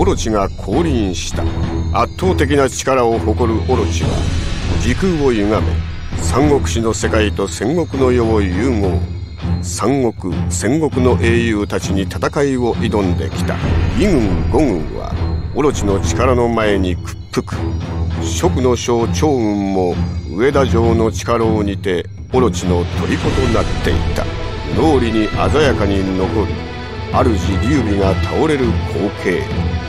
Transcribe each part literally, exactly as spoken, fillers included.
オロチが降臨した。圧倒的な力を誇るオロチは時空を歪め、三国志の世界と戦国の世を融合。三国戦国の英雄たちに戦いを挑んできた魏軍呉軍はオロチの力の前に屈服。蜀の将趙雲も上田城の力をにてオロチの虜となっていた。脳裏に鮮やかに残る主劉備が倒れる光景。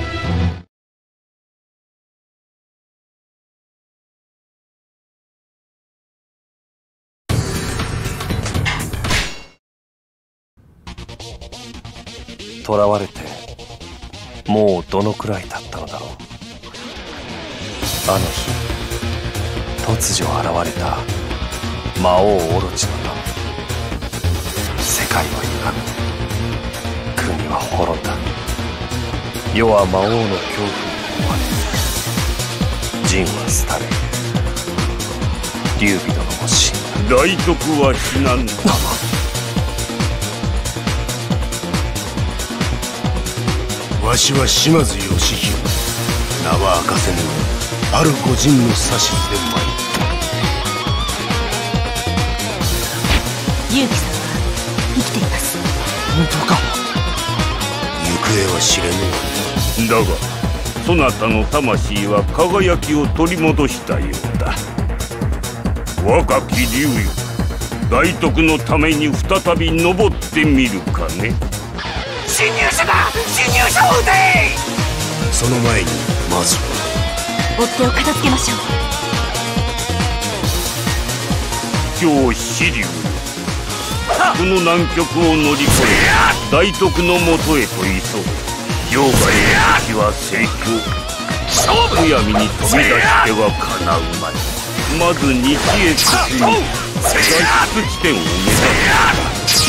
囚われてもうどのくらい経ったのだろう。あの日突如現れた魔王オロチの名。世界は歪み、国は滅んだ。世は魔王の恐怖に覆われ、陣は廃れ、劉備殿も死んだ。 大徳は死なんだ。 わしは島津義弘、名は明かせぬある御仁の指図で参った。 劉備さんは生きています。 本当か。 行方は知れぬ。 だがそなたの魂は輝きを取り戻したようだ。若き劉よ、大徳のために再び登ってみるかね。 侵入者だ！侵入者を撃て！ その前にまずは追っ手を片付けましょう。 今日紫龍よ、この難局を乗り越え大徳のもとへと急ぐ。生涯の時は成功。むやみに飛び出してはかなうまい。まず西へ進み脱出地点を目指す。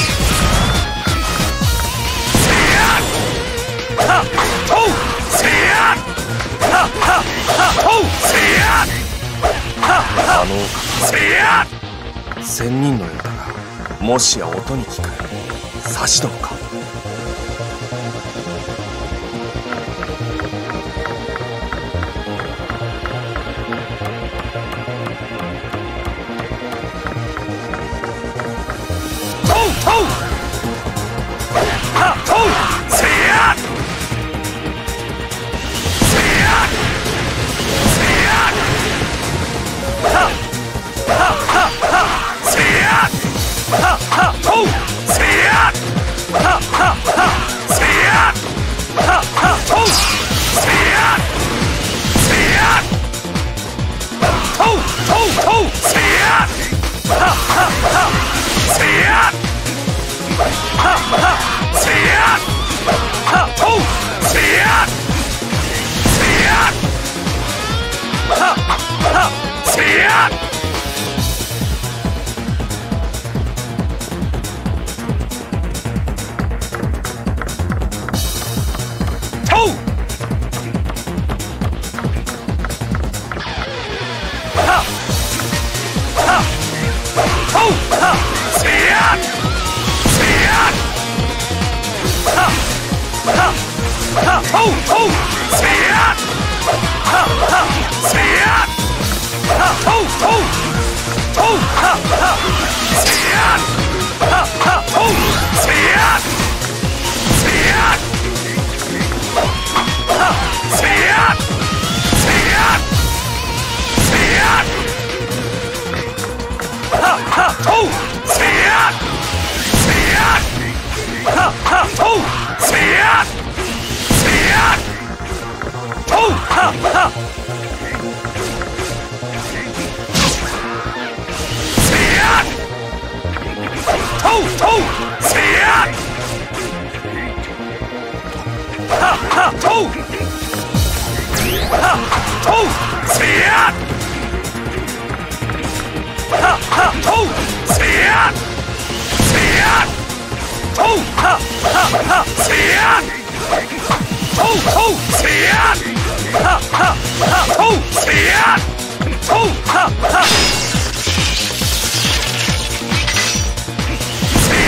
あのお方、仙人のようだが、もしや音に聞く指し殿か。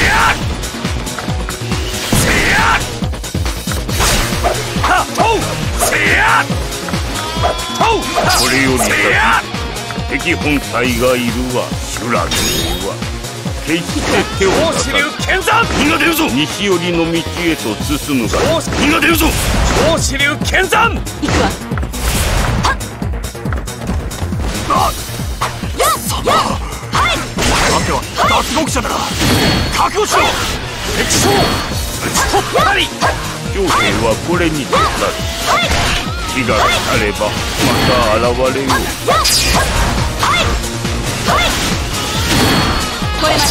Oh! これより先敵本体がいるわ。修羅道は決して手を出さず剣山火が出るぞ。西寄りの道へと進むが火が出るぞ。 超支流剣山行くわ。 相手は脱獄者だ。覚悟しろ。敵将打ち取ったり。 将兵はこれにて去る。火が去ればまた現れよう。 超えます。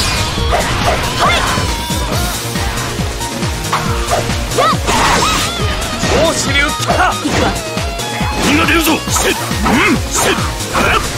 超支流来た。 行くわ。 火が出るぞ。せっうんせっ